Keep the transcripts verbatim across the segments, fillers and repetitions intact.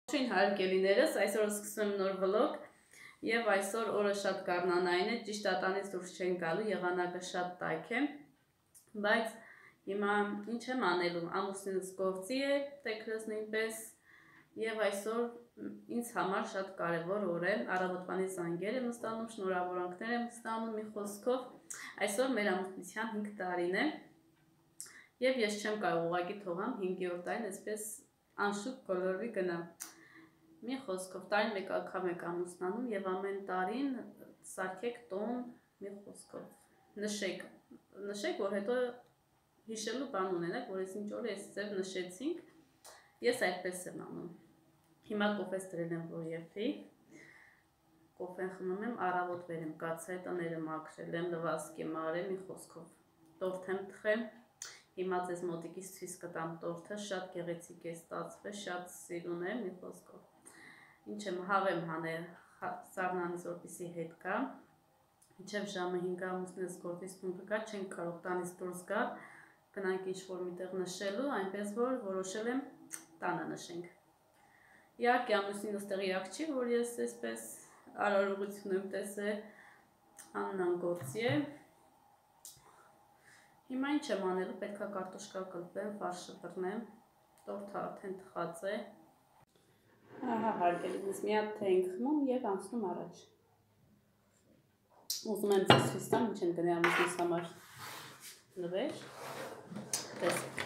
Շին հարգելիներս, այսօր սկսում եմ նոր վլոգ և այսօր օրը շատ գարնանային է, ճիշտ ատանից դուրս չեն գալու, եղանակը շատ տաք է, բայց հիմա ինչ եմ անելու, ամուսինս գործի է, տեքրս նույնպես և այսօր ինձ համար շատ կարևոր օր է, առավոտվանից զանգեր եմ ստանում, շնորհավորանքներ եմ ստանում, մի խոսքով, այսօր մեր ամուսնության հինգ տարին է և ես չեմ կարող ուղղակի թողամ հինգերորդ տարին այսպես անշուք բոլորի գնա։ Մի խոսքով տարին մեկ անգամ եք ամուսնանում և ամեն տարին սարքեք տոն, մի խոսքով նշեք, նշեք, որ հետո հիշելու բան ունենաք, որ այսինչ օրը այս ձև նշեցինք, ես այդպես եմ անում։ Հիմա կոֆես դրել եմ, որ եփի, կոֆեն խմում եմ, առավոտ վեր եմ կացել, տները մաքրել եմ, լվասկ եմ արել, մի խոսքով տորթ եմ թխել, հիմա ձեզ մոտիկից ցույց կտամ տորթը, շատ գեղեցիկ է ստացվել, շատ սիրուն է, մի խոսքով ինչ եմ հաղ եմ հանել սառնանից, որպեսզի հետ գա, մինչև ժամը հինգ ամուսինս գործից տուն կգա, չենք կարող տանից դուրս գալ, գնանք ինչ-որ միտեղ նշելու, այնպես որ որոշել եմ տանը նշենք։ Իհարկե ամուսինս տեղյակ չի, որ ես այսպես արարողություն եմ տեսել, Աննան գործի է։ Հիմա ինչ եմ անելու, պետք է կարտոշկա կլպեմ, ֆարշը բռնեմ, տորթը արդեն թխած է։ Ահա հարգելիքս մի հատ թե ենք խմում և անցնում առաջ։ Ուզում եմ ձեզ ցույց տամ, ինչ եմ գնել ամուսինս համար նվեր։ Տեսեք։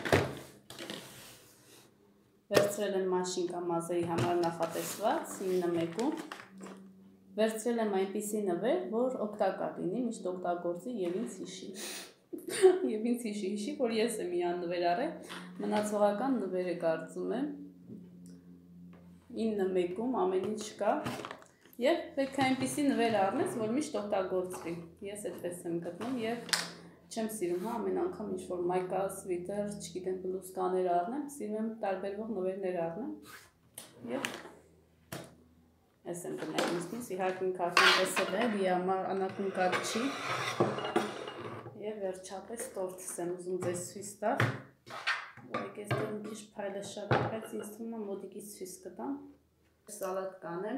Վերցրել եմ մաշին մազերի համար նախատեսված ինը մեկում։ Վերցրել եմ այնպիսի նվեր, որ օգտակար լինի, միշտ օգտագործի և ինձ հիշի։ Եվ ինձ հիշի, հիշի, որ ես եմ իրան նվեր առել, մնացողական նվերը կարծում եմ ինը մեկում ամեն ինչ կա և պետք է այնպիսի նվեր առնես, որ միշտ օգտագործվի։ Ես այդպես եմ գտնում և չեմ սիրում, հա, ամեն անգամ ինչ-որ մայկա, սվիտեր, չգիտեմ, բլուսկաներ առնեմ, սիրում եմ տարբերվող նվերներ առնեմ և ես եմ գնել ինձնից, իհարկե ինքը արդեն տեսել է, լիամար անակնկալ չի և վերջապես տորթս եմ ուզում ձեզ ցույց տալ, որեք այստեղ մի քիչ փայլը շատ է, բայց ինձ թվում է մոտիկից ցույց կտամ, սալատ կանեմ,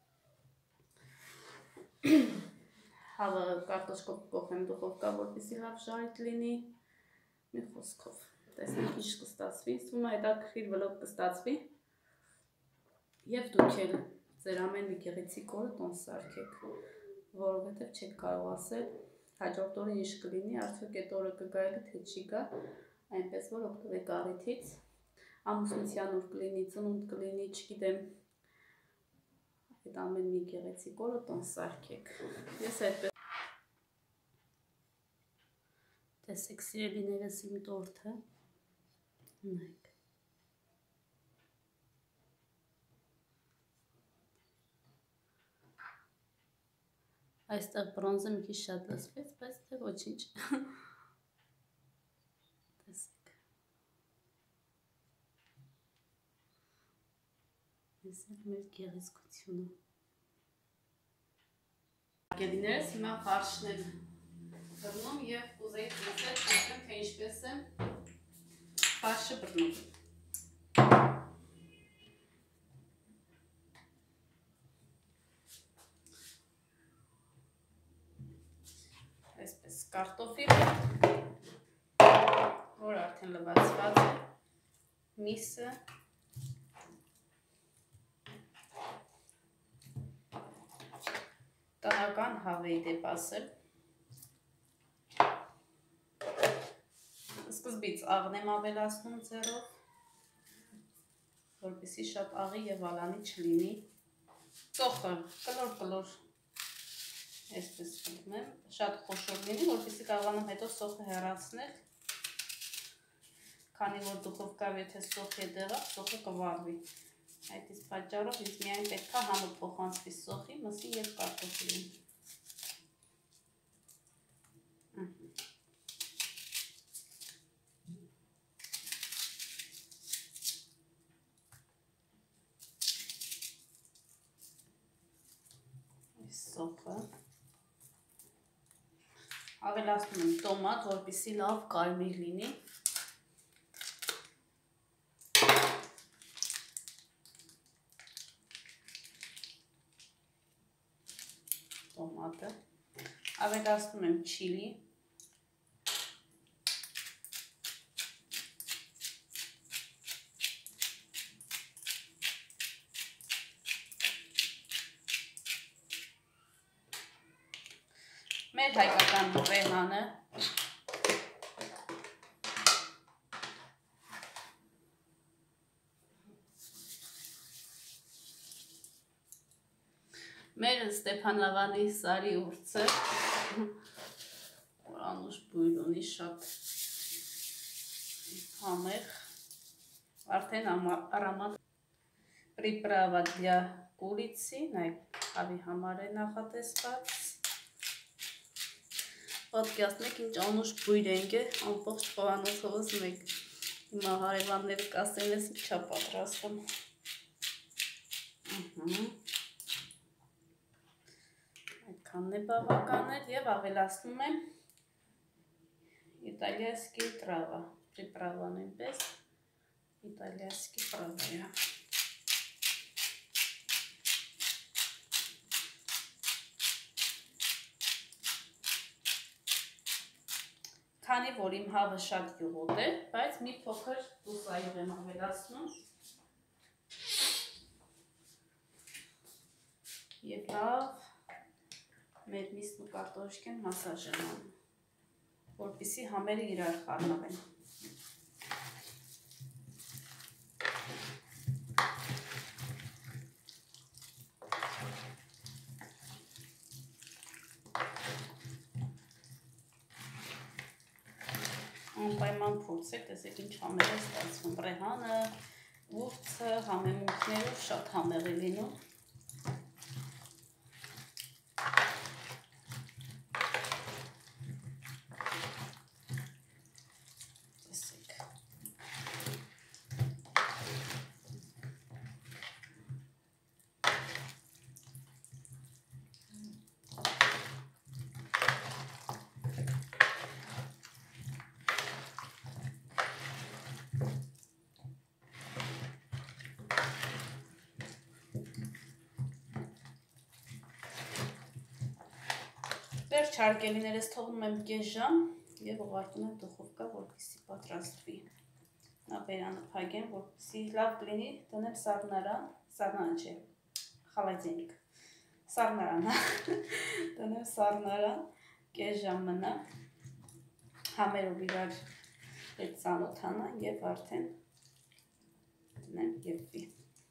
հավը կարտոշկով կողեմ դուխովկա, որպեսզի լավ ժարիտ լինի, մի խոսքով, տեսնենք ինչ կստացվի, ինձ թվում է հետաքրքիր վլոգ կստացվի և դուք էլ ձեր ամեն մի գեղեցիկ օրը տոն սարքեք, որովհետև չեք կարող ասել հաջորդ օրը ինչ կլինի, արդյոք այդ օրը կգա թե չի գա, այնպես որ օգտվեք առիթից, ամուսնության օր կլինի, ծնունդ կլինի, չգիտեմ, այդ ամեն մի գեղեցիկ օրը տոն սարքեք։ Ես այդպես տեսեք սիրելիներս իմ տորթը, ունեք։ Այստեղ բրոնզը մի քիչ շատ լսվեց, բայց թե ոչինչ։ Տեսեք։ Ես էլ մեր գեղեցկությունը։ Հարգելիներս, հիմա ֆարշն եմ բռնում և կուզեի տեսնել, տեսնեմ, թե ինչպես եմ ֆարշը բռնում։ Այսպես կարտոֆիլ, որ արդեն լվացված է, միսը, տնական հավեի դեպ ասել, սկզբից աղն եմ ավելացնում ձեռով, որպեսզի շատ աղի և ալանի չլինի, ծոխը կլոր-կլոր այսպես խմում եմ, շատ խոշոր լինի, որպեսզի կարողանամ հետո սոխը հեռացնել, քանի որ դուխովկայով եթե սոխ է դեղավ, սոխը կվառվի։ Այդ իսկ պատճառով ինձ միայն պետք է համը փոխանցվի սոխի, մսի և կարտոֆիլին։ Սոխը ավելացնում եմ տոմատ, որպեսզի լավ կարմիր լինի։ արոմատը։ Ավելացնում եմ չիլի։ Մեր հայկական ռեհանը մեր Ստեփանավանի սարի ուրցը, որ անուշ բույն ունի, շատ համեղ, արդեն аромат приправа для կուրիցի, նայք հավի համար է նախատեսված։ Պատկերացնեք ինչ անուշ բույր ենք է, ամբողջ խոհանոցովս մեկ հիմա հարևանները կասեն ես ինչա պատրաստում։ Այդքանն է բավական էր և ավելացնում եմ իտալիայսկի տրավա, պրիպրավա նույնպես իտալիայսկի պրավայա։ Քանի որ իմ հավը շատ յուղոտ է, բայց մի փոքր դուսայով եմ ավելացնում և լավ մեր միսն ու կարտոշկեն մասաժ եմ անում, որպեսզի համերը իրար խառնվեն։ Անպայման փորձեք, տեսեք ինչ համեղ է ստացվում, ռեհանը, ուրցը, համեմունքներով շատ համեղ է լինում։ Վերջ հարգելիներս թողնում եմ կես ժամ և ուղարկում եմ դուխովկա, որպեսզի պատրաստվի։ Նա բերանը փակեմ, որպեսզի լավ լինի, դնեմ սառնարան, սառնարան չէ, խալադильник, սառնարան, դնեմ սառնարան, կես ժամ մնա, համերով իրար հետ ծանոթանա և արդեն դնեմ եփվի։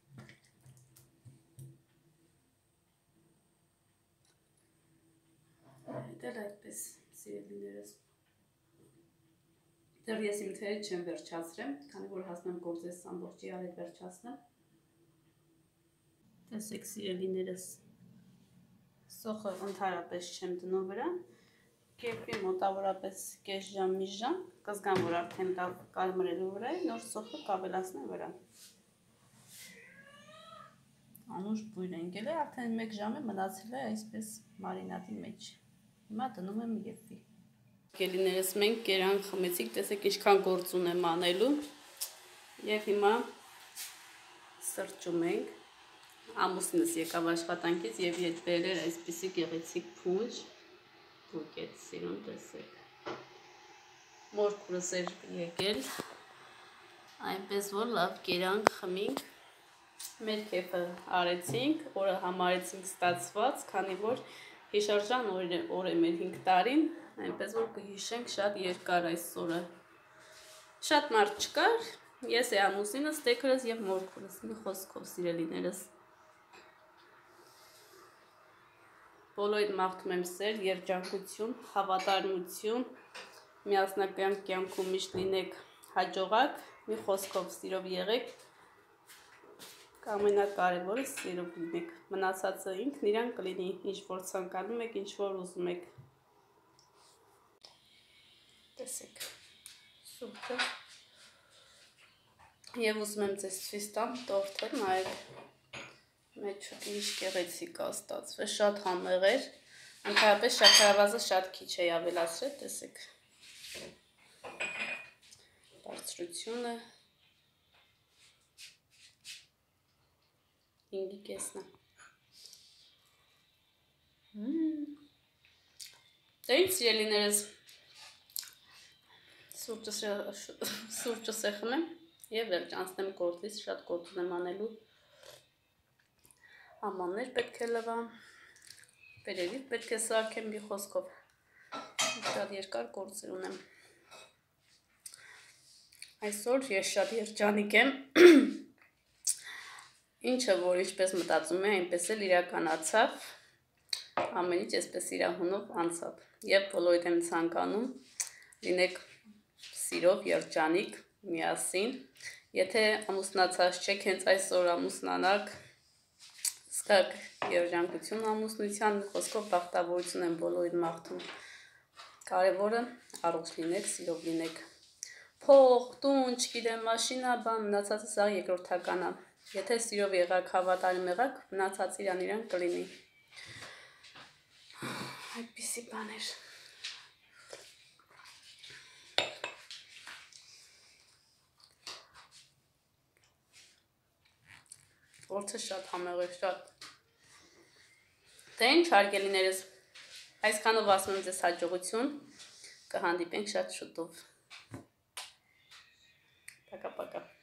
Դեռ այդպես սիրելիներս, դեռ ես իմ թերը չեմ վերջացրեմ, քանի որ հասնեմ գործես ամբողջի արետ վերջացնեմ։ Տեսեք սիրելիներս, սոխը ընդհանրապես չեմ դնում վրա, կերպի մոտավորապես կես ժամ մի ժամ, կզգամ, որ արդեն լավ կարմրելու վրա է, նոր սոխը կավելացնեմ վրա։ Անուշ բույն ընկել է, արդեն մեկ ժամ է մնացել է այսպես մարինադի մեջ։ Հիմա դնում եմ եփվի։ Գելիներս մենք կերան խմեցիք, տեսեք ինչքան գործ ունեմ անելու։ Եվ հիմա սրճում ենք։ Ամուսինս եկավ աշխատանքից և ետ բերել էր այսպիսի գեղեցիկ փունջ։ Բուկետ սիրուն, տեսեք։ Մորքուրս էր եկել։ Այնպես որ լավ կերանք խմինք։ Մեր քեֆը արեցինք, օրը համարեցինք ստացված, քանի որ հիշարժան օր է մեր հինգ տարին, այնպես որ կհիշենք շատ երկար այս օրը։ Շատ մարդ չկար, ես է ամուսինս, տեքրս և մորքուրս, մի խոսքով սիրելիներս։ Բոլորիդ մաղթում եմ սեր, երջանկություն, հավատարմություն, միասնական կյանքում միշտ լինեք հաջողակ, մի խոսքով սիրով եղեք, ամենակարևորը սիրով լինեք, մնացածը ինքն իրան կլինի, ինչ որ ցանկանում եք, ինչ որ ուզում եք։ Տեսեք, սուպը։ Եվ ուզում եմ ձեզ ցույց տամ տորթը, նայեք, մեջ ինչ գեղեցիկ է ստացվել, շատ համեղ էր, ընդհանրապես շաքարավազը շատ քիչ է ավելացրել, տեսեք։ Բարձրությունը հինգի կեսն է։ Դե ինչ սիրելիներս, սուրճս է խմեմ և վերջ անցնեմ գործից, շատ գործ ունեմ անելու, ամաններ պետք է լվամ, վերևից պետք է սարքեմ մի խոսքով, շատ երկար գործեր ունեմ, այսօր ես շատ երջանիկ եմ, ինչը որ ինչպես մտածում է, այնպես էլ իրականացավ, ամեն ինչ այսպես իրահունով անցավ և բոլորիդ եմ ցանկանում լինեք սիրով երջանիկ միասին, եթե ամուսնացած չեք, հենց այսօր ամուսնանաք, զգաք երջանկություն ամուսնության, մի խոսքով բախտավորություն եմ բոլորիդ մաղթում, կարևորը առողջ լինեք, սիրով լինեք, փող, տուն, չգիտեմ, մաշինա, բան, մնացածը սա երկրորդական է, եթե սիրով եղաք, հավատարիմ եղաք, մնացածը իրան իրան կլինի, այդպիսի բաներ, գործը շատ համեղ է, շատ, դե ինչ հարգելիներս, այսքանով ասում եմ ձեզ հաջողություն, կհանդիպենք շատ շուտով, պակա պակա.